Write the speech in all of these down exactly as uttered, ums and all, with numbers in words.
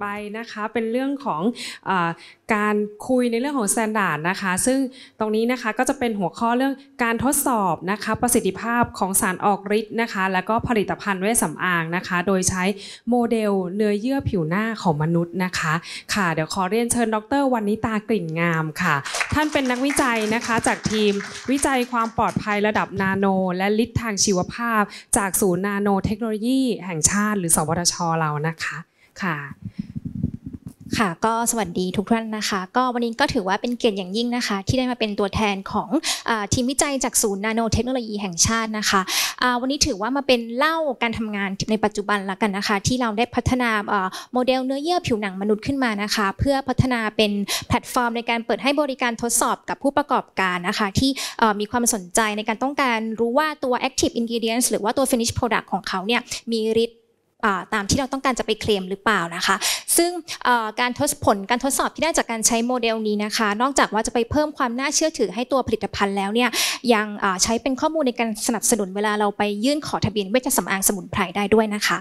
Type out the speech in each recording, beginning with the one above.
ไปนะคะเป็นเรื่องของเอ่อการคุยในเรื่องของ standard นะคะซึ่งตรงนี้นะคะก็จะเป็นหัวข้อเรื่องการทดสอบนะคะประสิทธิภาพของสารออกฤทธิ์นะคะแล้วก็ผลิตภัณฑ์เวชสำอางนะคะโดยใช้โมเดลเนื้อเยื่อผิวหน้าของมนุษย์นะคะค่ะเดี๋ยวขอเรียนเชิญดร.วรรณิตากลิ่นงามค่ะท่านเป็นนักวิจัยนะคะจากทีมวิจัยความปลอดภัยระดับนาโนและฤทธิ์ทางชีวภาพจากศูนย์นาโนเทคโนโลยีแห่งชาติหรือสวทช.เรานะคะค่ะค่ะก็สวัสดีทุกท่านนะคะก็วันนี้ก็ถือว่าเป็นเกียรติอย่างยิ่งนะคะที่ได้มาเป็นตัวแทนของทีมวิจัยจากศูนย์นาโนเทคโนโลยีแห่งชาตินะคะวันนี้ถือว่ามาเป็นเล่าการทำงานในปัจจุบันละกันนะคะที่เราได้พัฒนาโมเดลเนื้อเยื่อผิวหนังมนุษย์ขึ้นมานะคะเพื่อพัฒนาเป็นแพลตฟอร์มในการเปิดให้บริการทดสอบกับผู้ประกอบการนะคะที่มีความสนใจในการต้องการรู้ว่าตัว active ingredients หรือว่าตัว finish product ของเขาเนี่ยมีฤทธิ์ตามที่เราต้องการจะไปเคลมหรือเปล่านะคะซึ่งการทดผลการทดสอบที่ได้จากการใช้โมเดลนี้นะคะนอกจากว่าจะไปเพิ่มความน่าเชื่อถือให้ตัวผลิตภัณฑ์แล้วเนี่ยยังใช้เป็นข้อมูลในการสนับสนุนเวลาเราไปยื่นขอทะเบียนเวชสำอางสมุนไพรได้ด้วยนะคะ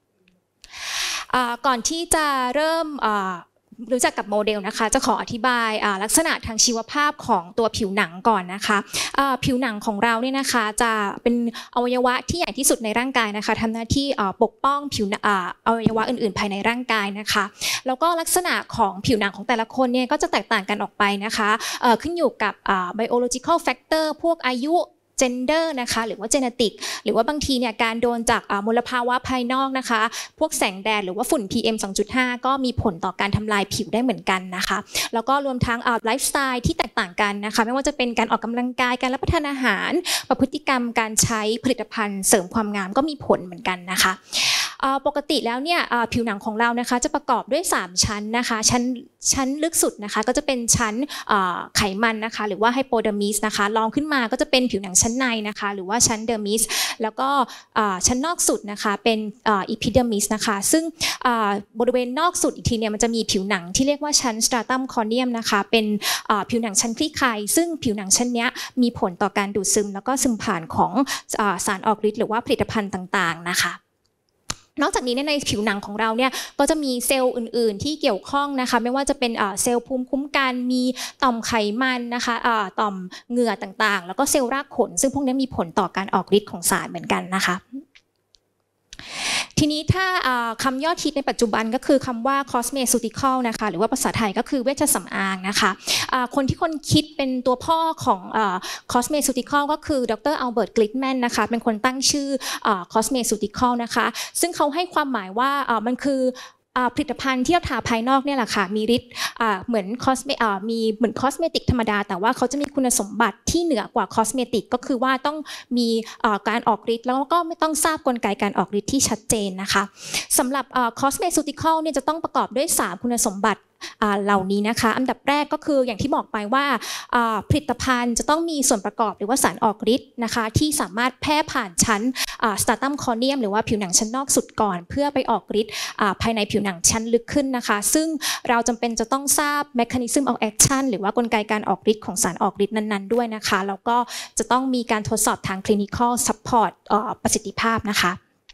ก่อนที่จะเริ่มรู้จักกับโมเดลนะคะจะขออธิบายลักษณะทางชีวภาพของตัวผิวหนังก่อนนะคะผิวหนังของเราเนี่ยนะคะจะเป็นอวัยวะที่ใหญ่ที่สุดในร่างกายนะคะทำหน้าที่ปกป้องผิวอวัยวะอื่นๆภายในร่างกายนะคะแล้วก็ลักษณะของผิวหนังของแต่ละคนเนี่ยก็จะแตกต่างกันออกไปนะคะขึ้นอยู่กับ biological factor พวกอายุgender นะคะหรือว่า genetic หรือว่าบางทีเนี่ยการโดนจากมลภาวะภายนอกนะคะพวกแสงแดดหรือว่าฝุ่น พี เอ็ม สองจุดห้า ก็มีผลต่อการทำลายผิวได้เหมือนกันนะคะแล้วก็รวมทั้งไลฟ์สไตล์ที่แตกต่างกันนะคะไม่ว่าจะเป็นการออกกำลังกายการรับประทานอาหารประพฤติกรรมการใช้ผลิตภัณฑ์เสริมความงามก็มีผลเหมือนกันนะคะปกติแล้วเนี่ยผิวหนังของเรานะคะจะประกอบด้วยสามชั้นนะคะชั้นชั้นลึกสุดนะคะก็จะเป็นชั้นไขมันนะคะหรือว่าไฮโปเดอร์มิสนะคะรองขึ้นมาก็จะเป็นผิวหนังชั้นในนะคะหรือว่าชั้นเดอร์มิสแล้วก็ชั้นนอกสุดนะคะเป็นอีพิเดอร์มิสนะคะซึ่งบริเวณนอกสุดอีกทีเนี่ยมันจะมีผิวหนังที่เรียกว่าชั้นสตราตัมคอร์เนียมนะคะเป็นผิวหนังชั้นคลี่คลายซึ่งผิวหนังชั้นนี้มีผลต่อการดูดซึมแล้วก็ซึมผ่านของสารออกฤทธิ์หรือว่าผลิตภัณฑ์ต่างๆนะคะนอกจากนี้ในผิวหนังของเราเนี่ยก็จะมีเซลล์อื่นๆที่เกี่ยวข้องนะคะไม่ว่าจะเป็นเซลล์ภูมิคุ้มกันมีต่อมไขมันนะคะต่อมเหงื่อต่างๆแล้วก็เซลล์รากขนซึ่งพวกนี้มีผลต่อการออกฤทธิ์ของสารเหมือนกันนะคะทีนี้ถ้าคำยอดฮิตในปัจจุบันก็คือคำว่า cosmeceutical นะคะหรือว่าภาษาไทยก็คือเวชสำอางนะคะคนที่คนคิดเป็นตัวพ่อของ cosmeceutical ก็คือดร. อัลเบิร์ต กลิตแมนนะคะเป็นคนตั้งชื่อ cosmeceutical นะคะซึ่งเขาให้ความหมายว่ามันคือผลิตภัณฑ์ที่เราทาภายนอกเนี่ยแหละค่ะมีฤทธิ์เหมือนคอสเมมีเหมือนคอสเมติกธรรมดาแต่ว่าเขาจะมีคุณสมบัติที่เหนือกว่าคอสเมติกก็คือว่าต้องมีการออกฤทธิ์แล้วก็ไม่ต้องทราบกลไกการออกฤทธิ์ที่ชัดเจนนะคะสำหรับคอสเมซูติคอลเนี่ยจะต้องประกอบด้วยสามคุณสมบัติเหล่านี้นะคะอันดับแรกก็คืออย่างที่บอกไปว่าผลิตภัณฑ์จะต้องมีส่วนประกอบหรือว่าสารออกฤทธิ์นะคะที่สามารถแพร่ผ่านชั้นสตราตัมคอร์เนียมหรือว่าผิวหนังชั้นนอกสุดก่อนเพื่อไปออกฤทธิ์ภายในผิวหนังชั้นลึกขึ้นนะคะซึ่งเราจำเป็นจะต้องทราบ mechanism of action หรือว่ากลไกการออกฤทธิ์ของสารออกฤทธิ์นั้นๆด้วยนะคะแล้วก็จะต้องมีการทดสอบทาง clinical support ประสิทธิภาพนะคะ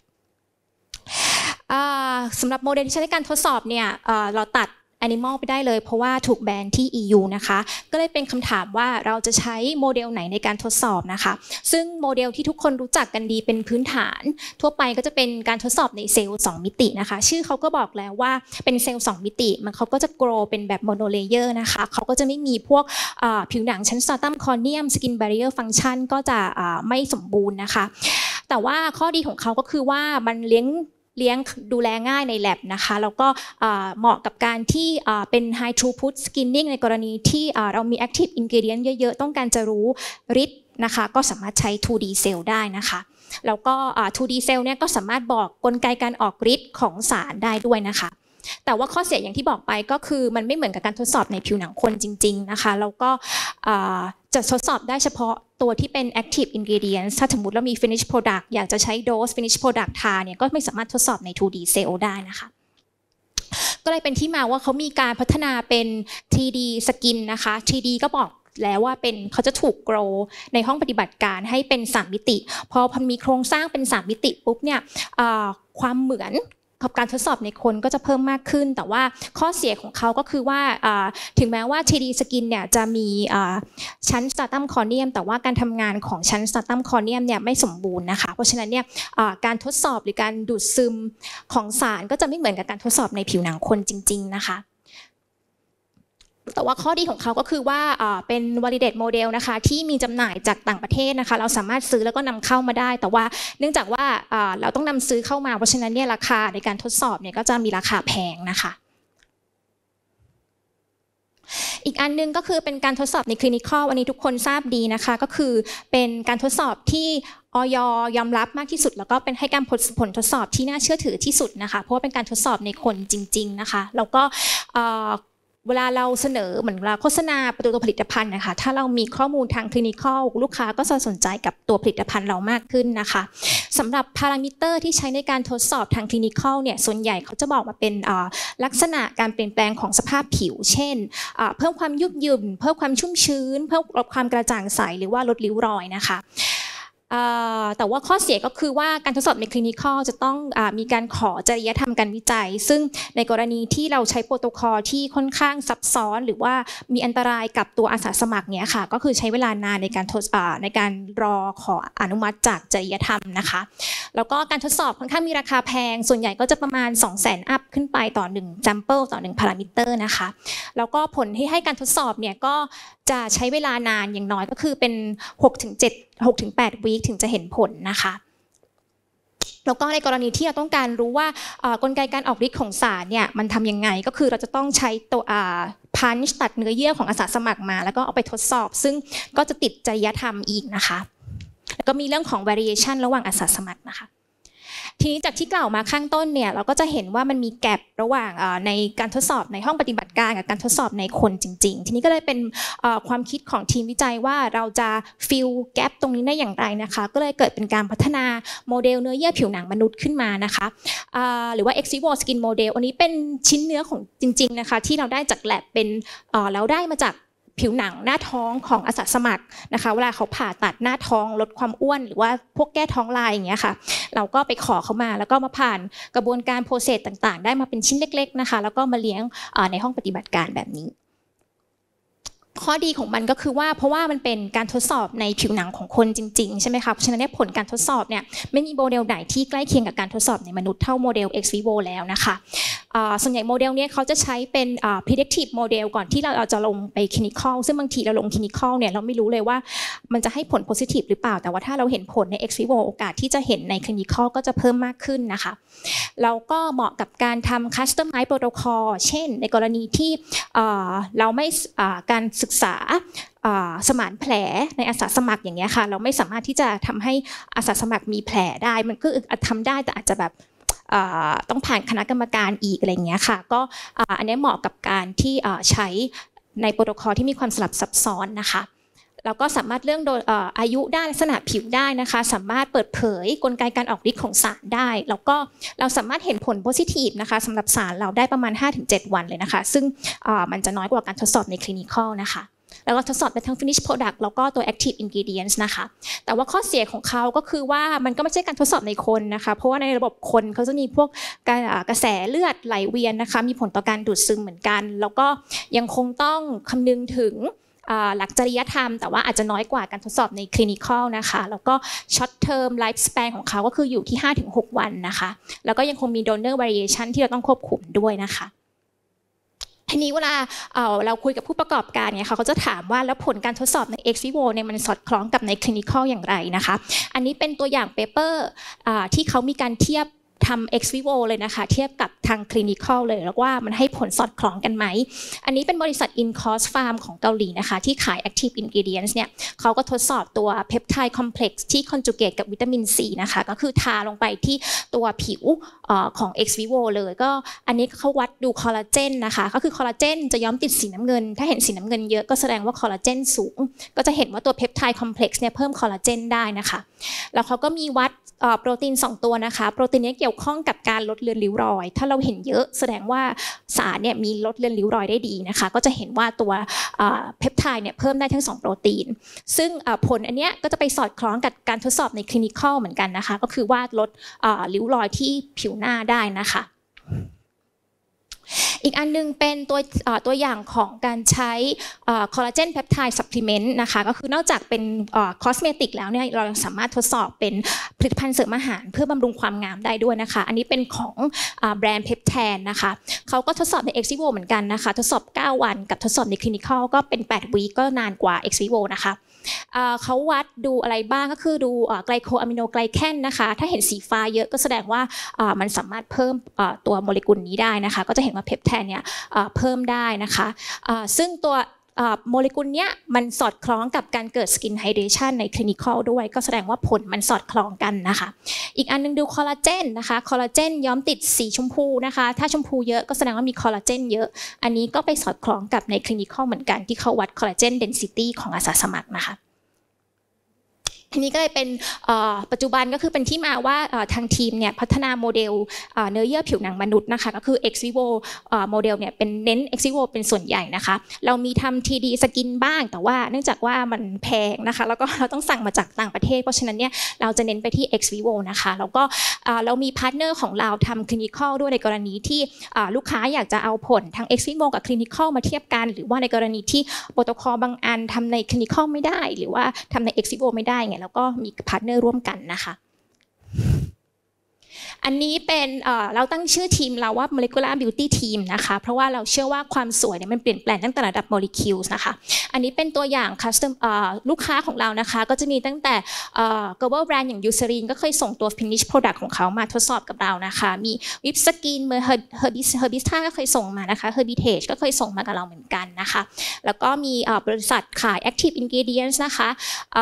สำหรับโมเดลที่ใช้ในการทดสอบเนี่ยเราตัดAnimal ไปได้เลยเพราะว่าถูกแบนที่ อี ยู นะคะก็เลยเป็นคำถามว่าเราจะใช้โมเดลไหนในการทดสอบนะคะซึ่งโมเดลที่ทุกคนรู้จักกันดีเป็นพื้นฐานทั่วไปก็จะเป็นการทดสอบในเซลล์สองมิตินะคะชื่อเขาก็บอกแล้วว่าเป็นเซลล์สองมิติมันเขาก็จะโกรเป็นแบบโมโนเลเยอร์นะคะเขาก็จะไม่มีพวกผิวหนังชั้นสตราตัมคอร์เนียมสกินแบรีเออร์ฟังก์ชันก็จะไม่สมบูรณ์นะคะแต่ว่าข้อดีของเขาก็คือว่ามันเลี้ยงเลี้ยงดูแลง่ายใน lab นะคะแล้วก็เหมาะกับการที่เป็น high throughput skinning ในกรณีที่เรามี active ingredient เยอะๆต้องการจะรู้ฤทธิ์นะคะก็สามารถใช้ ทู ดี cell ได้นะคะแล้วก็ ทู ดี cell เนี่ยก็สามารถบอกกลไกการออกฤทธิ์ของสารได้ด้วยนะคะแต่ว่าข้อเสียอย่างที่บอกไปก็คือมันไม่เหมือนกับการทดสอบในผิวหนังคนจริงๆนะคะแล้วก็จะทดสอบได้เฉพาะตัวที่เป็น active ingredients ถ้าสมมติเรามี finish product อยากจะใช้ dose finish product ทาเนี่ยก็ไม่สามารถทดสอบใน ทู ดี cell ได้นะคะก็เลยเป็นที่มาว่าเขามีการพัฒนาเป็น ทรี ดี skin นะคะ ทรี ดี ก็บอกแล้วว่าเป็นเขาจะถูกโกรในห้องปฏิบัติการให้เป็นสามมิติพอพอมีโครงสร้างเป็นสามมิติปุ๊บเนี่ยความเหมือนการทดสอบในคนก็จะเพิ่มมากขึ้นแต่ว่าข้อเสียของเขาก็คือว่าถึงแม้ว่า ทรี ดี Skin เนี่ยจะมีชั้น Stratum Corneum แต่ว่าการทำงานของชั้น Stratum Corneum เนี่ยไม่สมบูรณ์นะคะเพราะฉะนั้นเนี่ยการทดสอบหรือการดูดซึมของสารก็จะไม่เหมือนกับการทดสอบในผิวหนังคนจริงๆนะคะแต่ว่าข้อดีของเขาก็คือว่าเป็น validate model นะคะที่มีจำหน่ายจากต่างประเทศนะคะเราสามารถซื้อแล้วก็นำเข้ามาได้แต่ว่าเนื่องจากว่าเราต้องนำซื้อเข้ามาเพราะฉะนั้นเนี่ยราคาในการทดสอบเนี่ยก็จะมีราคาแพงนะคะอีกอันนึงก็คือเป็นการทดสอบในคลินิคอลวันนี้ทุกคนทราบดีนะคะก็คือเป็นการทดสอบที่อย.ยอมรับมากที่สุดแล้วก็เป็นให้การผลทดสอบที่น่าเชื่อถือที่สุดนะคะเพราะว่าเป็นการทดสอบในคนจริงๆนะคะแล้วก็เวลาเราเสนอเหมือนเวลาโฆษณาตัวผลิตภัณฑ์นะคะถ้าเรามีข้อมูลทางคลินิคอลลูกค้าก็จะสนใจกับตัวผลิตภัณฑ์เรามากขึ้นนะคะสำหรับพารามิเตอร์ที่ใช้ในการทดสอบทางคลินิคอลเนี่ยส่วนใหญ่เขาจะบอกมาเป็นลักษณะการเปลี่ยนแปลงของสภาพผิวเช่นเพิ่มความยุบยืนเพิ่มความชุ่มชื้นเพิ่มความกระจ่างใสหรือว่าลดริ้วรอยนะคะแต่ว่าข้อเสียก็คือว่าการทดสอบในคลินิคอลจะต้องมีการขอจริยธรรมการวิจัยซึ่งในกรณีที่เราใช้โปรโตคอลที่ค่อนข้างซับซ้อนหรือว่ามีอันตรายกับตัวอาสาสมัครเนี่ยค่ะก็คือใช้เวลานานในการทดในการรอขออนุมัติจากจริยธรรมนะคะแล้วก็การทดสอบค่อนข้างมีราคาแพงส่วนใหญ่ก็จะประมาณ สองแสน อัพขึ้นไปต่อหนึ่ง sample ต่อหนึ่งพารามิเตอร์นะคะแล้วก็ผลที่ให้การทดสอบเนี่ยก็จะใช้เวลานานอย่างน้อยก็คือเป็น หกถึงเจ็ด หกถึงแปด วีคถึงจะเห็นผลนะคะแล้วก็ในกรณีที่เราต้องการรู้ว่ากลไกการออกฤทธิ์ของสารเนี่ยมันทำยังไงก็คือเราจะต้องใช้ตัวพันช์ตัดเนื้อเยื่อของอาสาสมัครมาแล้วก็เอาไปทดสอบซึ่งก็จะติดจริยธรรมอีกนะคะแล้วก็มีเรื่องของ variation ระหว่างอาสาสมัครนะคะทีนี้จากที่กล่าวมาข้างต้นเนี่ยเราก็จะเห็นว่ามันมีแกลบระหว่างในการทดสอบในห้องปฏิบัติการกับการทดสอบในคนจริงๆทีนี้ก็เลยเป็นความคิดของทีมวิจัยว่าเราจะฟิลแกลบตรงนี้ได้อย่างไรนะคะก็เลยเกิดเป็นการพัฒนาโมเดลเนื้อเยื่อผิวหนังมนุษย์ขึ้นมานะคะหรือว่า ex vivo skin model อันนี้เป็นชิ้นเนื้อของจริงๆนะคะที่เราได้จากแลบเป็นเราได้มาจากผิวหนังหน้าท้องของอาสาสมัครนะคะเวลาเขาผ่าตัดหน้าท้องลดความอ้วนหรือว่าพวกแก้ท้องลายอย่างเงี้ยค่ะเราก็ไปขอเขามาแล้วก็มาผ่านกระบวนการโปรเซสต่างๆได้มาเป็นชิ้นเล็กๆนะคะแล้วก็มาเลี้ยงในห้องปฏิบัติการแบบนี้ข้อดีของมันก็คือว่าเพราะว่ามันเป็นการทดสอบในผิวหนังของคนจริงๆใช่ไหมคะเพราะฉะนั้นผลการทดสอบเนี่ยไม่มีโมเดลไหนที่ใกล้เคียงกับการทดสอบในมนุษย์เท่าโมเดล ex vivo แล้วนะคะส่วนใหญ่โมเดลนี้เขาจะใช้เป็น predictive model ก่อนที่เราจะลงไป clinical ซึ่งบางทีเราลง clinical เนี่ยเราไม่รู้เลยว่ามันจะให้ผล positive หรือเปล่าแต่ว่าถ้าเราเห็นผลใน ex vivo โอกาสที่จะเห็นใน clinical ก็จะเพิ่มมากขึ้นนะคะแล้วก็เหมาะกับการทำ customize protocol เช่นในกรณีที่เราไม่การศึกษาสมานแผลในอาสาสมัครอย่างเงี้ยค่ะเราไม่สามารถที่จะทำให้อาสาสมัครมีแผลได้มันก็ทำได้แต่อาจจะแบบต้องผ่านคณะกรรมการอีกอะไรอย่างเงี้ยค่ะก็อันนี้เหมาะกับการที่ใช้ในโปรโตคอลที่มีความสลับซับซ้อนนะคะแล้วก็สามารถเรื่องโดยอายุได้ลักษณะผิวได้นะคะสามารถเปิดเผยกลไกการออกฤทธิ์ของสารได้แล้วก็เราสามารถเห็นผล positive นะคะสำหรับสารเราได้ประมาณ ห้าถึงเจ็ด วันเลยนะคะซึ่งมันจะน้อยกว่าการทดสอบใน clinical นะคะแล้วก็ทดสอบเป็นทั้ง finish product แล้วก็ตัว active ingredients นะคะแต่ว่าข้อเสียของเขาก็คือว่ามันก็ไม่ใช่การทดสอบในคนนะคะเพราะว่าในระบบคนเขาจะมีพวกกระแสเลือดไหลเวียนนะคะมีผลต่อการดูดซึมเหมือนกันแล้วก็ยังคงต้องคำนึงถึงหลักจริยธรรมแต่ว่าอาจจะน้อยกว่าการทดสอบใน clinical นะคะแล้วก็ short term life span ของเขาก็คืออยู่ที่ ห้าถึงหก วันนะคะแล้วก็ยังคงมี donor variation ที่เราต้องควบคุมด้วยนะคะทีนี้เวลา เ, เราคุยกับผู้ประกอบการเนี่ยเขาจะถามว่าแล้วผลการทดสอบใน ex vivo เนี่ยมันสอดคล้องกับใน clinical อย่างไรนะคะอันนี้เป็นตัวอย่างเปเปอร์ที่เขามีการเทียบทำ ex vivo เลยนะคะเทียบกับทาง clinical เลยแล้วว่ามันให้ผลสอดคล้องกันไหมอันนี้เป็นบริษัท Incos Farm ของเกาหลีนะคะที่ขาย active ingredients เนี่ยเขาก็ทดสอบตัว peptide complex ที่ conjugate กับวิตามิน C นะคะก็คือทาลงไปที่ตัวผิวของ ex vivo เลยก็อันนี้เขาวัดดูคอลลาเจนนะคะก็คือคอลลาเจนจะย้อมติดสีน้ำเงินถ้าเห็นสีน้ำเงินเยอะก็แสดงว่าคอลลาเจนสูงก็จะเห็นว่าตัว peptide complex เนี่ยเพิ่มคอลลาเจนได้นะคะแล้วเขาก็มีวัดโปรตีนสองตัวนะคะโปรตีนนี้เกี่ยวกี่ยวข้องกับการลดเลือนริ้วรอยถ้าเราเห็นเยอะแสดงว่าสารเนี่ยมีลดเลือนริ้วรอยได้ดีนะคะก็จะเห็นว่าตัวเพปไทด์เนี่ยเพิ่มได้ทั้งสองโปรตีนซึ่งผลอันเนี้ยก็จะไปสอดคล้องกับการทดสอบในคลินิคอลเหมือนกันนะคะก็คือว่าลดริ้วรอยที่ผิวหน้าได้นะคะอีกอันนึงเป็นตัวตัวอย่างของการใช้คอลลาเจนเพปไทด์ซัพพลีเมนต์นะคะก็คือนอกจากเป็นคอสเมติกแล้วเนี่ยเรายังสามารถทดสอบเป็นผลิตภัณฑ์เสริมอาหารเพื่อบำรุงความงามได้ด้วยนะคะอันนี้เป็นของแบรนด์เพปแทนนะคะเขาก็ทดสอบใน ex vivo เหมือนกันนะคะทดสอบเก้าวันกับทดสอบในคลินิคอลก็เป็นแปดวีคก็นานกว่า ex vivo นะคะเขาวัดดูอะไรบ้างก็คือดูไกลโคอะมิโนไกลแคนนะคะถ้าเห็นสีฟ้าเยอะก็แสดงว่ามันสามารถเพิ่มตัวโมเลกุลนี้ได้นะคะก็จะเห็นว่าเพปแทนเนี่ยเพิ่มได้นะคะซึ่งตัวโมเลกุลเนี้ยมันสอดคล้องกับการเกิดสกินไฮเดรชันในคลินิคอลด้วยก็แสดงว่าผลมันสอดคล้องกันนะคะอีกอันนึงดูคอลลาเจนนะคะคอลลาเจนย้อมติดสีชมพูนะคะถ้าชมพูเยอะก็แสดงว่ามีคอลลาเจนเยอะอันนี้ก็ไปสอดคล้องกับในคลินิคอลเหมือนกันที่เขาวัดคอลลาเจนเดนซิตี้ของอาสาสมัครนะคะทีนี้ก็เลยเป็นปัจจุบันก็คือเป็นที่มาว่าทางทีมเนี่ยพัฒนาโมเดลเนื้อเยื่อผิวหนังมนุษย์นะคะก็คือ ex vivo โมเดลเนี่ยเป็นเน้น ex vivo เป็นส่วนใหญ่นะคะเรามีทำ ที ดี สกินบ้างแต่ว่าเนื่องจากว่ามันแพงนะคะแล้วก็เราต้องสั่งมาจากต่างประเทศเพราะฉะนั้นเนี่ยเราจะเน้นไปที่ ex vivo นะคะแล้วก็เรามีพาร์ทเนอร์ของเราทำคลินิคอลด้วยในกรณีที่ลูกค้าอยากจะเอาผลทั้ง ex vivo กับคลินิคอลมาเทียบกันหรือว่าในกรณีที่โปรโตคอลบางอันทำในคลินิคอลไม่ได้หรือว่าทำใน ex vivo ไม่ได้ไงแล้วก็มีพาร์ทเนอร์ร่วมกันนะคะอันนี้เป็นเราตั้งชื่อทีมเราว่า molecular beauty team นะคะเพราะว่าเราเชื่อว่าความสวยเนี่ยมันเปลี่ยนแปลงตั้งแต่ระดับ molecules นะคะอันนี้เป็นตัวอย่าง custom ลูกค้าของเรานะคะก็จะมีตั้งแต่ global brand อย่าง Eucerin ก็เคยส่งตัว finish product ของเขามาทดสอบกับเรานะคะมี Whip Skin เมื่อ Herbista ก็เคยส่งมานะคะ Herbitage ก็เคยส่งมากับเราเหมือนกันนะคะแล้วก็มีบริษัทขาย active ingredients นะคะอย.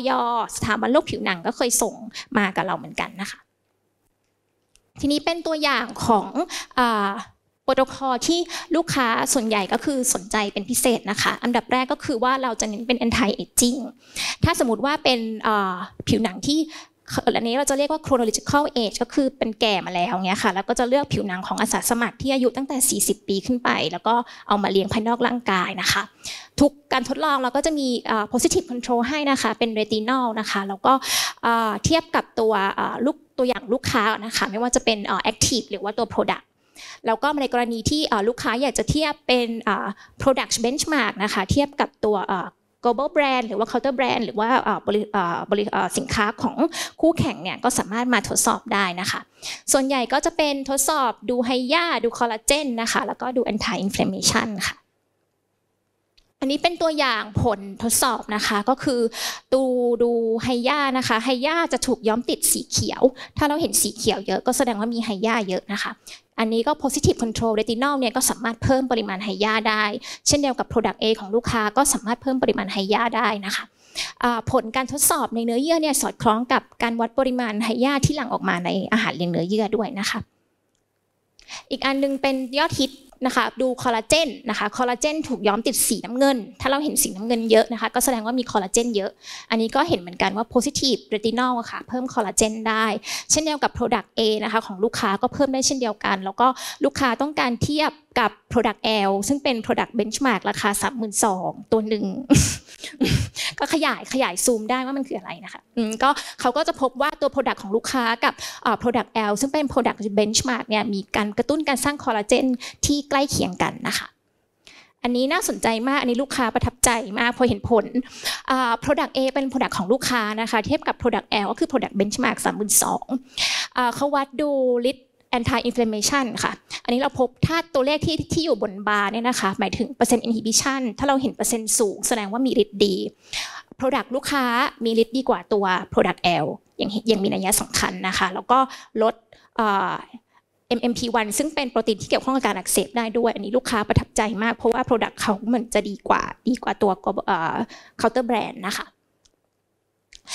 สถาบันโรคผิวหนังก็เคยส่งมากับเราเหมือนกันนะคะทีนี้เป็นตัวอย่างของโปรโตคอลที่ลูกค้าส่วนใหญ่ก็คือสนใจเป็นพิเศษนะคะอันดับแรกก็คือว่าเราจะเน้นเป็น anti aging ถ้าสมมติว่าเป็นผิวหนังที่อันนี้เราจะเรียกว่า chronological age ก็คือเป็นแก่มาแล้วเงี้ยค่ะแล้วก็จะเลือกผิวหนังของอาสาสมัครที่อายุตั้งแต่สี่สิบปีขึ้นไปแล้วก็เอามาเลี้ยงภายนอกร่างกายนะคะทุกการทดลองเราก็จะมี positive control ให้นะคะเป็น retinol นะคะแล้วก็เทียบกับตัวลูกตัวอย่างลูกค้านะคะไม่ว่าจะเป็น active หรือว่าตัว product แล้วก็ในกรณีที่ลูกค้าอยากจะเทียบเป็น product benchmark นะคะเทียบกับตัวglobal brand หรือว่า counter brand หรือว่าบริสินค้าของคู่แข่งเนี่ยก็สามารถมาทดสอบได้นะคะส่วนใหญ่ก็จะเป็นทดสอบดูไฮยาดูคอลลาเจนนะคะแล้วก็ดู anti inflammation ค่ะอันนี้เป็นตัวอย่างผลทดสอบนะคะก็คือดูดูไฮยานะคะไฮยาจะถูกย้อมติดสีเขียวถ้าเราเห็นสีเขียวเยอะก็แสดงว่ามีไฮยาเยอะนะคะอันนี้ก็ positive control retinol เนี่ยก็สามารถเพิ่มปริมาณไฮยาได้เช่นเดียวกับ product A ของลูกค้าก็สามารถเพิ่มปริมาณไฮยาได้นะคะผลการทดสอบในเนื้อเยื่อเนี่ยสอดคล้องกับการวัดปริมาณไฮยาที่หลั่งออกมาในอาหารเลี้ยงเนื้อเยื่อด้วยนะคะอีกอันนึงเป็นยอดฮิตนะคะดูคอลลาเจนนะคะคอลลาเจนถูกย้อมติดสีน้ำเงินถ้าเราเห็นสีน้ำเงินเยอะนะคะก็แสดงว่ามีคอลลาเจนเยอะอันนี้ก็เห็นเหมือนกันว่า positive retinol ค่ะเพิ่มคอลลาเจนได้เช่นเดียวกับ product A นะคะของลูกค้าก็เพิ่มได้เช่นเดียวกันแล้วก็ลูกค้าต้องการเทียบกับ product L ซึ่งเป็น product benchmark ราคา สามหมื่นสองพัน ตัวหนึ่ง ก็ขยายขยายซูมได้ว่ามันคืออะไรนะคะก็เขาก็จะพบว่าตัว product ของลูกค้ากับ product L ซึ่งเป็น product benchmark เนี่ยมีการกระตุ้นการสร้างคอลลาเจนที่ใกล้เคียงกันนะคะอันนี้น่าสนใจมากอันนี้ลูกค้าประทับใจมากพอเห็นผล product A เป็น product ของลูกค้านะคะเทียบกับ product L ก็คือ product benchmark สามหมื่นสองพัน เขาวัดดูฤทธิ์anti inflammation ค่ะอันนี้เราพบถ้าตัวเลขที่ที่อยู่บนบาร์เนี่ยนะคะหมายถึงเปอร์เซ็นต์ inhibition ถ้าเราเห็นเปอร์เซ็นต์สูงแสดงว่ามีฤทธิ์ดี product ลูกค้ามีฤทธิ์ดีกว่าตัว product L ยังยังมีนัยสำคัญนะคะแล้วก็ลด เอ็ม เอ็ม พี วัน ซึ่งเป็นโปรตีนที่เกี่ยวข้องกับการอักเสบได้ด้วยอันนี้ลูกค้าประทับใจมากเพราะว่า product เขาเหมือนจะดีกว่าดีกว่าตัว counter brand นะคะ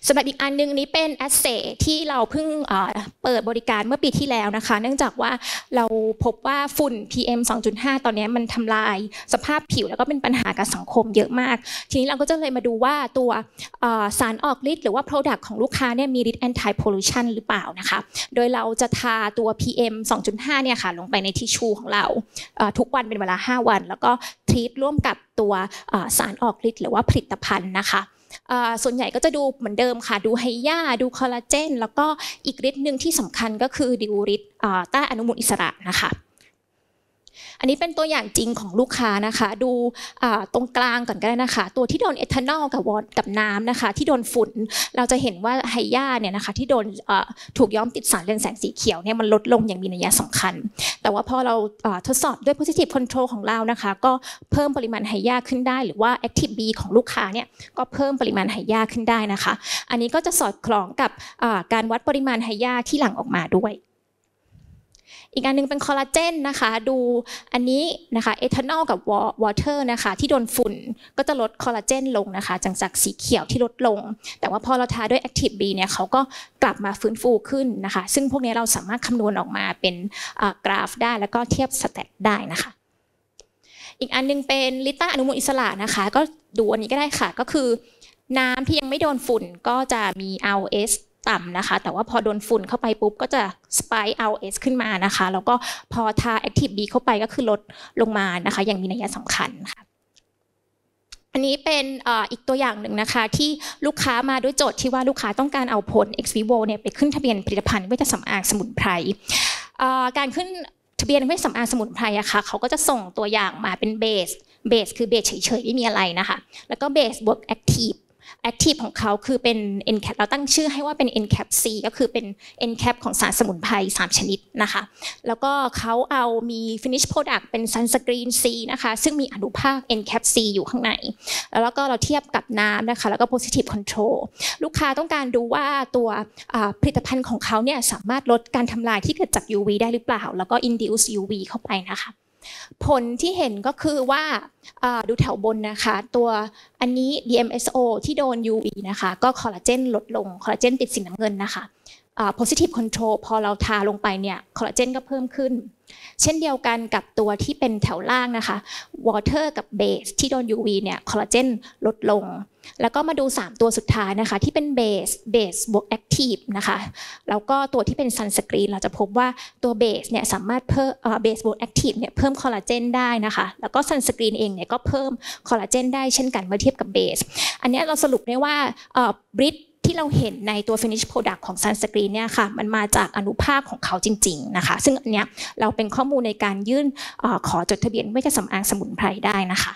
สำหรับอีกอันนึงนี้เป็นแอสเซทที่เราเพิ่งเปิดบริการเมื่อปีที่แล้วนะคะเนื่องจากว่าเราพบว่าฝุ่น พี เอ็ม สองจุดห้า ตอนนี้มันทำลายสภาพผิวแล้วก็เป็นปัญหากับสังคมเยอะมากทีนี้เราก็จะเลยมาดูว่าตัวสารออกฤทธิ์หรือว่า Product ของลูกค้าเนี่ยมีฤทธิ์ anti pollution หรือเปล่านะคะโดยเราจะทาตัว พี เอ็ม สองจุดห้า เนี่ยค่ะลงไปในทิชชูของเราทุกวันเป็นเวลาห้าวันแล้วก็ทรีตร่วมกับตัวสารออกฤทธิ์หรือว่าผลิตภัณฑ์นะคะส่วนใหญ่ก็จะดูเหมือนเดิมค่ะดูไฮยาดูคอลลาเจนแล้วก็อีกฤทธิ์หนึ่งที่สำคัญก็คือดูฤทธิ์ต้านอนุมูลอิสระนะคะอันนี้เป็นตัวอย่างจริงของลูกค้านะคะดูตรงกลางก่อนก็ได้นะคะตัวที่โดนเอทานอลกับวอตกับน้ำนะคะที่โดนฝุ่นเราจะเห็นว่าไฮยาเนี่ยนะคะที่โดนถูกย้อมติดสารเรืองแสงสีเขียวเนี่ยมันลดลงอย่างมีนัยสำคัญแต่ว่าพอเราทดสอบด้วย positive control ของเรานะคะก็เพิ่มปริมาณไฮยาขึ้นได้หรือว่า active B ของลูกค้าเนี่ยก็เพิ่มปริมาณไฮยาขึ้นได้นะคะอันนี้ก็จะสอดคล้องกับการวัดปริมาณไฮยาที่หลั่งออกมาด้วยอีกอันนึงเป็นคอลลาเจนนะคะดูอันนี้นะคะเอทานอลกับวอเตอร์นะคะที่โดนฝุ่นก็จะลดคอลลาเจนลงนะคะจากจากสีเขียวที่ลดลงแต่ว่าพอเราทาด้วย Active B เนี่ยเขาก็กลับมาฟื้นฟูขึ้นนะคะซึ่งพวกนี้เราสามารถคำนวณออกมาเป็นกราฟได้แล้วก็เทียบสแตทได้นะคะอีกอันนึงเป็นลิต้าอนุมูลอิสระนะคะก็ดูอันนี้ก็ได้ค่ะก็คือน้ำที่ยังไม่โดนฝุ่นก็จะมี อาร์ โอ เอสต่ำนะคะแต่ว่าพอโดนฝุ่นเข้าไปปุ๊บก็จะสไปค์ อาร์ โอ เอส ขึ้นมานะคะแล้วก็พอทา Active B เข้าไปก็คือลดลงมานะคะอย่างมีนัยสำคัญค่ะอันนี้เป็นอีกตัวอย่างหนึ่งนะคะที่ลูกค้ามาด้วยโจทย์ที่ว่าลูกค้าต้องการเอาผล ex vivo เนี่ยไปขึ้นทะเบียนผลิตภัณฑ์เวชสำอางสมุนไพรการขึ้นทะเบียนเวชสำอางสมุนไพรอะค่ะเขาก็จะส่งตัวอย่างมาเป็นเบสเบสคือเบสเฉยๆไม่มีอะไรนะคะแล้วก็เบสบวก Active Active ของเขาคือเป็น Encap เราตั้งชื่อให้ว่าเป็น Encap C ก็คือเป็น Encap ของสารสมุนไพรสามชนิดนะคะแล้วก็เขาเอามี Finish Product เป็น Sunscreen C นะคะซึ่งมีอนุภาค Encap C อยู่ข้างในแล้วก็เราเทียบกับน้ำนะคะแล้วก็ Positive Control ลูกค้าต้องการดูว่าตัวผลิตภัณฑ์ของเขาเนี่ยสามารถลดการทำลายที่เกิดจาก ยู วี ได้หรือเปล่าแล้วก็ Induce ยู วี เข้าไปนะคะผลที่เห็นก็คือว่าดูแถวบนนะคะตัวอันนี้ ดี เอ็ม เอส โอ ที่โดน ยู วี นะคะก็คอลลาเจนลดลงคอลลาเจนติดสีน้ำเงินนะคะ positive control พอเราทาลงไปเนี่ยคอลลาเจนก็เพิ่มขึ้นเช่นเดียวกันกับตัวที่เป็นแถวล่างนะคะ water กับ base ที่โดน ยู วี เนี่ยคอลลาเจนลดลงแล้วก็มาดูสามตัวสุดท้ายนะคะที่เป็น base base บวก active นะคะแล้วก็ตัวที่เป็น sunscreen เราจะพบว่าตัว base เนี่ยสามารถเพิ่ม base บวก active เนี่ยเพิ่มคอลลาเจนได้นะคะแล้วก็ sunscreen เองเนี่ยก็เพิ่มคอลลาเจนได้เช่นกันเมื่อเทียบกับ base อันนี้เราสรุปได้ว่าบริดที่เราเห็นในตัว finish product ของ sunscreen เนี่ยค่ะมันมาจากอนุภาคของเขาจริงๆนะคะซึ่งอันเนี้ยเราเป็นข้อมูลในการยื่นขอจดทะเบียนเวชสำอางสมุนไพรได้นะคะ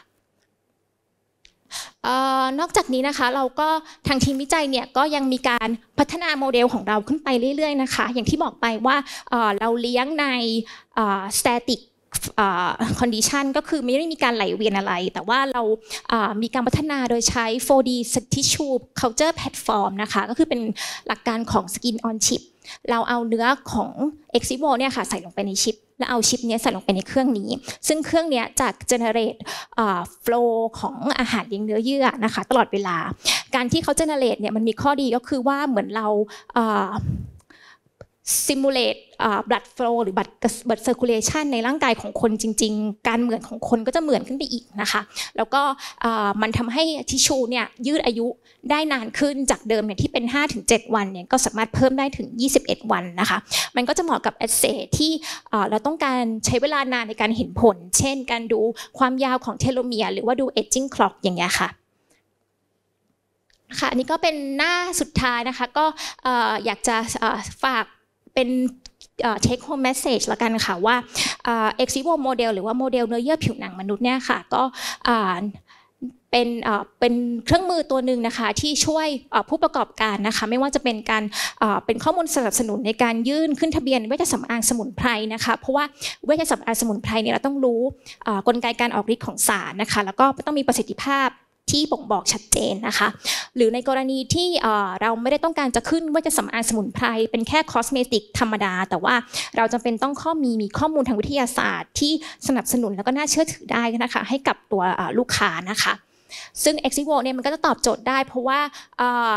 นอกจากนี้นะคะเราก็ทางทีมวิจัยเนี่ยก็ยังมีการพัฒนาโมเดลของเราขึ้นไปเรื่อยๆนะคะอย่างที่บอกไปว่าเราเลี้ยงใน static condition ก็คือไม่ได้มีการไหลเวียนอะไรแต่ว่าเรามีการพัฒนาโดยใช้ โฟร์ ดี Tissue Culture Platform นะคะก็คือเป็นหลักการของ Skin on Chip เราเอาเนื้อของ ex vivo เนี่ยค่ะใส่ลงไปในชิปแล้วเอาชิปนี้ใส่ลงไปในเครื่องนี้ซึ่งเครื่องนี้จะ generate flow ของอาหารเลี้ยงเนื้อเยื่อนะคะตลอดเวลาการที่เขา generate เนี่ยมันมีข้อดีก็คือว่าเหมือนเราsimulate blood flow หรือ blood circulation ในร่างกายของคนจริงๆการเหมือนของคนก็จะเหมือนขึ้นไปอีกนะคะแล้วก็มันทำให้ทิชชูเนี่ยยืดอายุได้นานขึ้นจากเดิมเนี่ยที่เป็น ห้าถึงเจ็ด วันเนี่ยก็สามารถเพิ่มได้ถึงยี่สิบเอ็ดวันนะคะมันก็จะเหมาะกับ assay ที่เราต้องการใช้เวลานานในการเห็นผลเช่นการดูความยาวของเทโลเมียร์หรือว่าดู aging clock อย่างเงี้ยค่ะค่ะอันนี้ก็เป็นหน้าสุดท้ายนะคะก็อยากจะฝากเป็นtake home message ละกันค่ะว่า ex vivo model หรือว่าโมเดลเนื้อเยื่อผิวหนังมนุษย์เนี่ยค่ะก็เป็นเป็นเครื่องมือตัวหนึ่งนะคะที่ช่วยผู้ประกอบการนะคะไม่ว่าจะเป็นการเป็นข้อมูลสนับสนุนในการยื่นขึ้นทะเบียนเวชสำอางสมุนไพรนะคะเพราะว่าเวชสำอางสมุนไพรเนี่ยเราต้องรู้กลไกการออกฤทธิ์ของสารนะคะแล้วก็ต้องมีประสิทธิภาพที่บ่งบอกชัดเจนนะคะหรือในกรณีที่เราไม่ได้ต้องการจะขึ้นเวชสำอางสมุนไพรเป็นแค่คอสเมติกธรรมดาแต่ว่าเราจำเป็นต้องข้อมีมีข้อมูลทางวิทยาศาสตร์ที่สนับสนุนแล้วก็น่าเชื่อถือได้นะคะให้กับตัวลูกค้านะคะซึ่ง ex vivo เนี่ยมันก็จะตอบโจทย์ได้เพราะว่า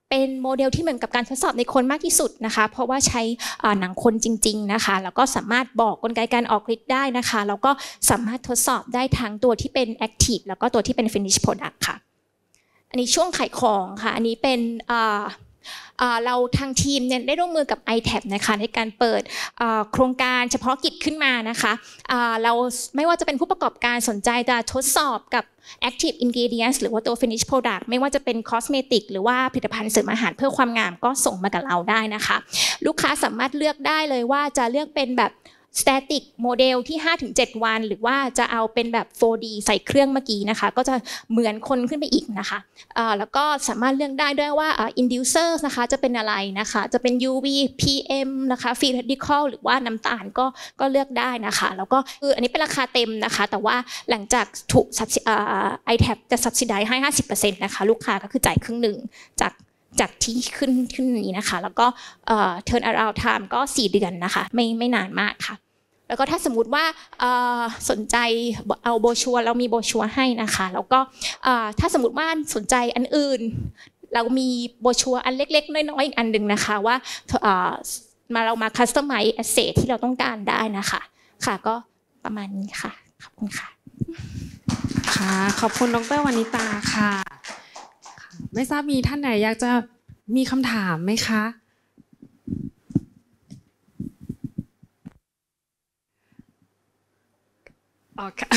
เป็นโมเดลที่เหมือนกับการทดสอบในคนมากที่สุดนะคะเพราะว่าใช้หนังคนจริงๆนะคะแล้วก็สามารถบอกกลไกการออกฤทธิ์ได้นะคะแล้วก็สามารถทดสอบได้ทั้งตัวที่เป็น Active แล้วก็ตัวที่เป็น Finish Product ค่ะอันนี้ช่วงขายของค่ะอันนี้เป็นเราทางทีมเนี่ยได้ร่วมมือกับ ไอ แท็บ นะคะในการเปิดโครงการเฉพาะกิจขึ้นมานะคะเราไม่ว่าจะเป็นผู้ประกอบการสนใจจะทดสอบกับ Active Ingredients หรือว่าตัว Finish Product ไม่ว่าจะเป็น Cosmetic หรือว่าผลิตภัณฑ์เสริมอาหารเพื่อความงามก็ส่งมากับเราได้นะคะลูกค้าสามารถเลือกได้เลยว่าจะเลือกเป็นแบบstatic โมเดลที่ ห้าถึงเจ็ด วันหรือว่าจะเอาเป็นแบบ โฟร์ดี ใส่เครื่องเมื่อกี้นะคะก็จะเหมือนคนขึ้นไปอีกนะคะแล้วก็สามารถเลือกได้ด้วยว่า inducer นะคะจะเป็นอะไรนะคะจะเป็น ยู วี พี เอ็ม นะคะ free radical หรือว่าน้ำตาลก็ก็เลือกได้นะคะแล้วก็คืออันนี้เป็นราคาเต็มนะคะแต่ว่าหลังจากถูก ไอ แท็บ จะ subsidize ให้ ห้าสิบเปอร์เซ็นต์ นะคะลูกค้าก็คือจ่ายครึ่งหนึ่งจากจากที่ขึ้นขึ้นนี้นะคะแล้วก็ turn around time ก็สี่เดือนนะคะไม่ไม่นานมากค่ะแล้วก็ถ้าสมมุติว่าสนใจเอาโบชัวเรามีโบชัวให้นะคะแล้วก็ถ้าสมมุติว่าสนใจอันอื่นเรามีโบชัวอันเล็กๆน้อยๆอีกอันหนึ่งนะคะว่ามาเรามาคัสตอมไมซ์แอสเซทที่เราต้องการได้นะคะค่ะก็ประมาณนี้ค่ะขอบคุณค่ะค่ะขอบคุณดร.วณิตาค่ะไม่ทราบมีท่านไหนอยากจะมีคำถามไหมคะอ๋อค่ะ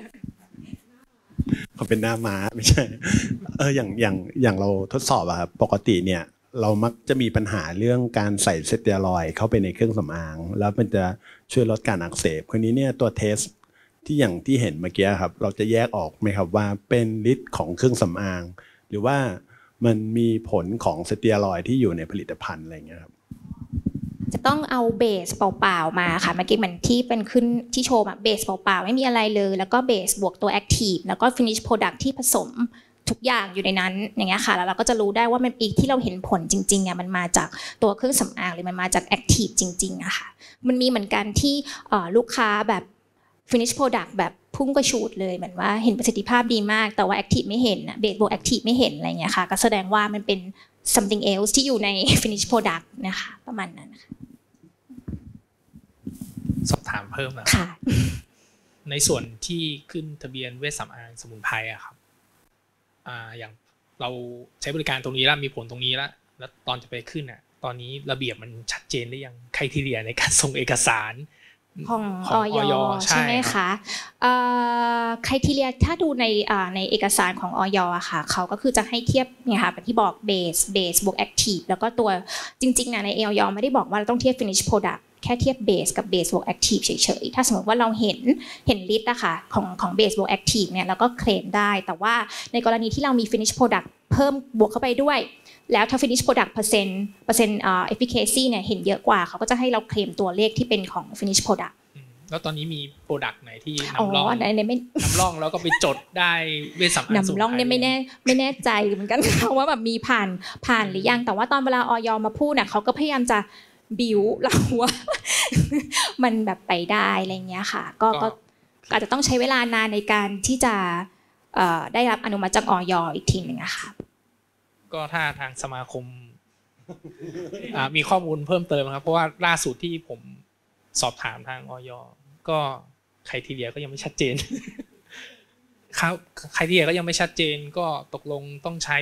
เขาเป็นหน้าม้าไม่ใช่เอออย่างอย่างอย่างเราทดสอบอะครับปกติเนี่ยเรามักจะมีปัญหาเรื่องการใส่สเตียรอยด์เข้าไปในเครื่องสำอางแล้วมันจะช่วยลดการอักเสบคราวนี้เนี่ยตัวเทสที่อย่างที่เห็นเมื่อกี้ครับเราจะแยกออกไหมครับว่าเป็นฤทธิ์ของเครื่องสำอางหรือว่ามันมีผลของสเตียรอยด์ที่อยู่ในผลิตภัณฑ์อะไรอย่างเงี้ยครับจะต้องเอาเบสเปล่าๆมาค่ะเมื่อกี้มันที่เป็นขึ้นที่โชว์แบบเบสเปล่าๆไม่มีอะไรเลยแล้วก็เบสบวกตัวแอคทีฟแล้วก็ฟินิชโปรดักต์ที่ผสมทุกอย่างอยู่ในนั้นอย่างเงี้ยค่ะแล้วเราก็จะรู้ได้ว่ามันอีกที่เราเห็นผลจริงๆอ่ะมันมาจากตัวเครื่องสำอางหรือมันมาจากแอคทีฟจริงๆอะค่ะมันมีเหมือนกันที่ลูกค้าแบบฟินิชโปรดักต์แบบพุ่งกระฉูดเลยเหมือนว่าเห็นประสิทธิภาพดีมากแต่ว่าแอคทีฟไม่เห็นเบสบวกแอคทีฟไม่เห็นอะไรเงี้ยค่ะก็แสดงว่ามันเป็น something else ที่อยู่ใน finish product นะคะประมาณนั้นนะคะสอบถามเพิ่มนะในส่วนที่ขึ้นทะเบียนเวชสำอางสมุนไพรอะครับอ่าอย่างเราใช้บริการตรงนี้แล้วมีผลตรงนี้แล้วแล้วตอนจะไปขึ้นอะตอนนี้ระเบียบมันชัดเจนหรือยังไครทีเรียในการส่งเอกสารของออยใช่ไหมคะไครทีเรียถ้าดูในในเอกสารของออยอะค่ะเขาก็คือจะให้เทียบเนี่ยค่ะที่บอกเบสเบสบวกแอคทีฟแล้วก็ตัวจริงๆนะในออยไม่ได้บอกว่าเราต้องเทียบ finish product แค่เทียบเบสกับเบสบวกแอคทีฟเฉยๆถ้าสมมติว่าเราเห็นเห็นลิสต์อะค่ะของของเบสบวกแอคทีฟเนี่ยเราก็เคลมได้แต่ว่าในกรณีที่เรามี finish product เพิ่มบวกเข้าไปด้วยแล้วถ้า finish product เปอร์เซ็นต์เปอร์เซ็นต์ efficacy เนี่ยเห็นเยอะกว่าเขาก็จะให้เราเคลมตัวเลขที่เป็นของ finish product แล้วตอนนี้มีโปรดักต์ไหนที่นำร่องนำร่องแล้วก็ไปจดได้เวชสำอางนำร่องเนี่ยไม่แน่ไม่แน่ใจเหมือนกันว่าแบบมีผ่านผ่านหรือยังแต่ว่าตอนเวลาออยมาพูดเนี่ยเขาก็พยายามจะบิวเราว่ามันแบบไปได้อะไรเงี้ยค่ะก็ก็อาจจะต้องใช้เวลานานในการที่จะได้รับอนุมัติจากออยอีกทีหนึ่งอะค่ะก็ถ้าทางสมาคมมีข้อมูลเพิ่มเติมครับเพราะว่าล่าสุดที่ผมสอบถามทางออยก็ไครทีเรียก็ยังไม่ชัดเจนครับไครทีเรียก็ยังไม่ชัดเจนก็ตกลงต้องใช้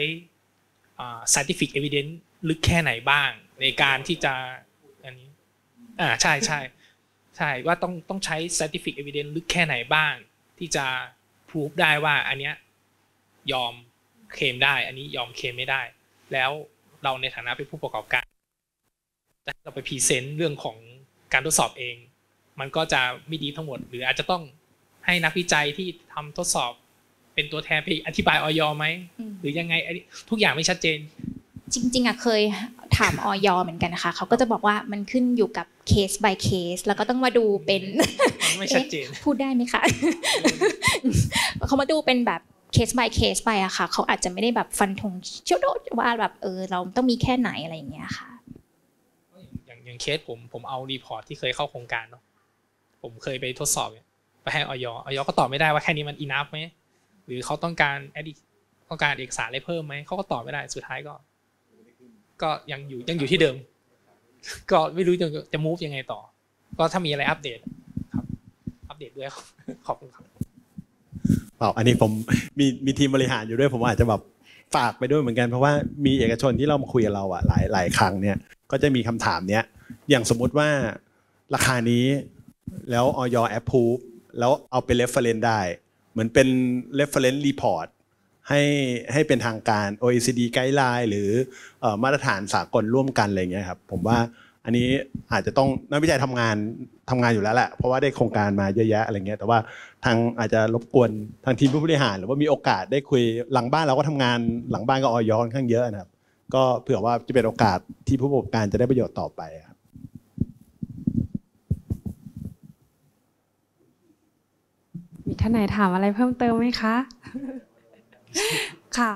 scientific evidence ลึกแค่ไหนบ้างในการที่จะอันนี้อ่าใช่ใช่ใช่ว่าต้องต้องใช้ scientific evidence ลึกแค่ไหนบ้างที่จะพิสูจได้ว่าอันเนี้ยยอมเคลมได้อันนี้ยอมเคลมไม่ได้แล้วเราในฐานะเป็นผู้ประกอบการจะเราไปพรีเซนต์เรื่องของการทดสอบเองมันก็จะไม่ดีทั้งหมดหรืออาจจะต้องให้นักวิจัยที่ทำทดสอบเป็นตัวแทนไปอธิบายออยไหมหรือยังไงทุกอย่างไม่ชัดเจนจริงๆอ่ะเคยถามออยเหมือนกันนะคะเขาก็จะบอกว่ามันขึ้นอยู่กับเคส by เคสแล้วก็ต้องมาดูเป็นไม่ชัดเจนพูดได้ไหมคะเขามาดูเป็นแบบเคส by เคสไปอะค่ะเขาอาจจะไม่ได้แบบฟันธงเชื่อว่าแบบเออเราต้องมีแค่ไหนอะไรอย่างเงี้ยค่ะอย่างอย่างเคสผมผมเอารีพอร์ตที่เคยเข้าโครงการเนาะผมเคยไปทดสอบไปให้ออยออยก็ตอบไม่ได้ว่าแค่นี้มัน enough ไหมหรือเขาต้องการ edit ต้องการเอกสารอะไรเพิ่มไหมเขาก็ตอบไม่ได้สุดท้ายก็ก็ยังอยู่ยังอยู่ที่เดิม ก็ไม่รู้จะจะ move ยังไงต่อก็ถ้ามีอะไรอัปเดตครับอัปเดตด้วยครับขอบคุณครับเปล่าอันนี้ผมมีมีทีมบริหารอยู่ด้วยผมอาจจะแบบฝากไปด้วยเหมือนกันเพราะว่ามีเอกชนที่เรามาคุยกับเราอะหลายหลายครั้งเนี่ยก็จะมีคำถามเนี้ยอย่างสมมุติว่าราคานี้แล้วออย approve แล้วเอาไป reference ได้เหมือนเป็น reference report ให้ให้เป็นทางการ โอ อี ซี ดี guideline หรือเอ่อมาตรฐานสากลร่วมกันอะไรเงี้ยครับผมว่าอันนี้อาจจะต้องนักวิจัยทำงานทำงานอยู่แล้วแหละเพราะว่าได้โครงการมาเยอะแยะอะไรเงี้ยแต่ว่าทางอาจจะรบกวนทางทีมผู้บริหารหรือว่ามีโอกาสได้คุยหลังบ้านเราก็ทำงานหลังบ้านก็ออยค่อนข้างเยอะนะครับก็เผื่อว่าจะเป็นโอกาสที่ผู้ประกอบการจะได้ประโยชน์ต่อไปครับมีท่านไหนถามอะไรเพิ่มเติมไหมคะ ค่ะ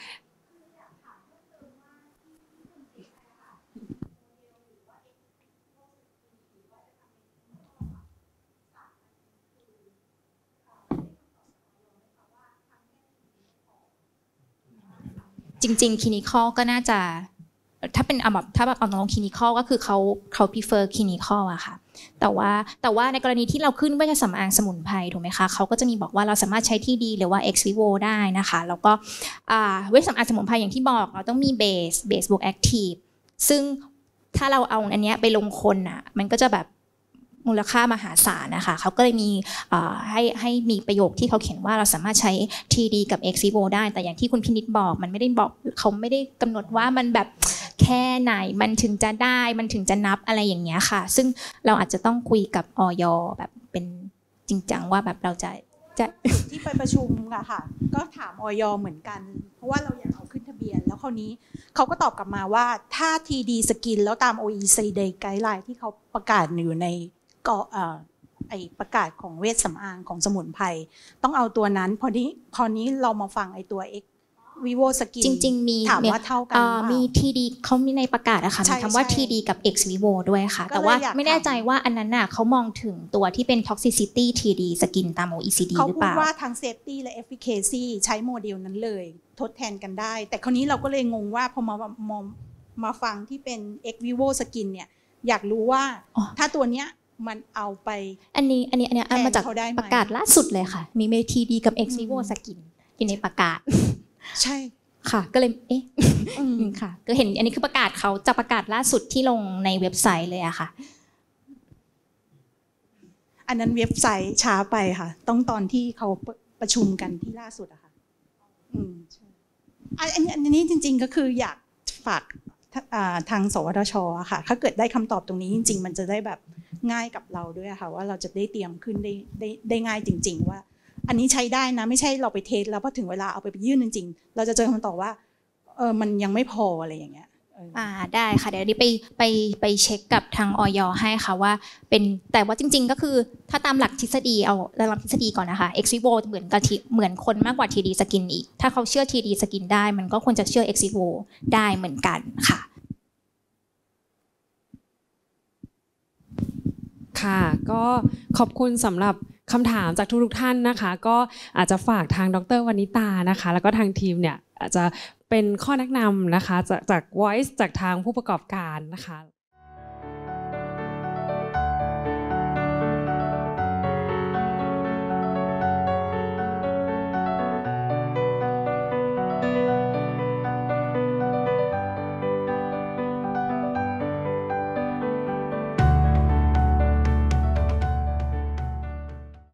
จริงๆ clinical ก็น่าจะถ้าเป็นแบบถ้าแบบเอาน้อง clinical ก็คือเขาเขา prefer clinical อะค่ะแต่ว่าแต่ว่าในกรณีที่เราขึ้นเวชสำอางสมุนไพรถูกไหมคะเขาก็จะมีบอกว่าเราสามารถใช้ที่ดีหรือว่า ex vivo ได้นะคะแล้วก็เวชสำอางสมุนไพรอย่างที่บอกเราต้องมี base base บวก active ซึ่งถ้าเราเอาอันเนี้ยไปลงคนอะมันก็จะแบบมูลค่ามหาศาลนะคะเขาก็เลยมีให้ให้มีประโยคที่เขาเขียนว่าเราสามารถใช้ ที ดี กับ ex vivo ได้แต่อย่างที่คุณพินิจบอกมันไม่ได้บอกเขาไม่ได้กำหนดว่ามันแบบแค่ไหนมันถึงจะได้มันถึงจะนับอะไรอย่างเงี้ยค่ะซึ่งเราอาจจะต้องคุยกับอย.แบบเป็นจริงจังว่าแบบเราจะจะที่ไปประชุมอะค่ะก็ถามอย.เหมือนกันเพราะว่าเราอยากเอาขึ้นทะเบียนแล้วคราวนี้เขาก็ตอบกลับมาว่าถ้า ที ดี สกินแล้วตาม โอ อี ซี ดี ไกด์ไลน์ที่เขาประกาศอยู่ในก็ไอประกาศของเวชสำอางของสมุนไพรต้องเอาตัวนั้นพอนี้พอนี้เรามาฟังไอตัว X vivo skin จริงๆมีถามว่าเท่ากันมี ที ดี เขามีในประกาศอะค่ะมีคำว่า ที ดี กับ ex vivo ด้วยค่ะแต่ว่าไม่แน่ใจว่าอันนั้นน่ะเขามองถึงตัวที่เป็น toxicity ที ดี skin ตาม โอ อี ซี ดี หรือเปล่าเขาพูดว่าทั้ง safety และ efficacy ใช้โมเดลนั้นเลยทดแทนกันได้แต่คราวนี้เราก็เลยงงว่าพอมามองมาฟังที่เป็น ex vivo skin เนี่ยอยากรู้ว่าถ้าตัวเนี้ยมันเอาไปอันนี้อันนี้อันนี้อันมาจากประกาศล่าสุดเลยค่ะมีเม ที ดี กับ ex vivo skin อยู่ในประกาศใช่ค่ะก็เลยเอ๊ะค่ะก็เห็นอันนี้คือประกาศเขาจะประกาศล่าสุดที่ลงในเว็บไซต์เลยอะค่ะอันนั้นเว็บไซต์ช้าไปค่ะต้องตอนที่เขาประชุมกันที่ล่าสุดอะค่ะอืมอันนี้อันนี้จริงๆก็คืออยากฝากทางสวทช.ค่ะถ้าเกิดได้คำตอบตรงนี้จริงๆมันจะได้แบบง่ายกับเราด้วยค่ะว่าเราจะได้เตรียมขึ้นได้ได้ได้ง่ายจริงๆว่าอันนี้ใช้ได้นะไม่ใช่เราไปเทสแล้วพอถึงเวลาเอาไปยื่นจริงๆเราจะเจอคำตอบว่าเออมันยังไม่พออะไรอย่างเงี้ยอ่าได้ค่ะเดี๋ยวนี้ไปไปไปเช็คกับทางอย.ให้ค่ะว่าเป็นแต่ว่าจริงๆก็คือถ้าตามหลักทฤษฎีเอาตามหลักทฤษฎีก่อนนะคะ ex vivo เหมือนกับเหมือนคนมากกว่า ที ดี skin อีกถ้าเขาเชื่อ ที ดี skin ได้มันก็ควรจะเชื่อ ex vivo ได้เหมือนกันค่ะค่ะก็ขอบคุณสำหรับคำถามจากทุกๆท่านนะคะก็อาจจะฝากทางดร.วณิตานะคะแล้วก็ทางทีมเนี่ยอาจจะเป็นข้อแนะนำนะคะจากจาก Voice จากทางผู้ประกอบการนะคะ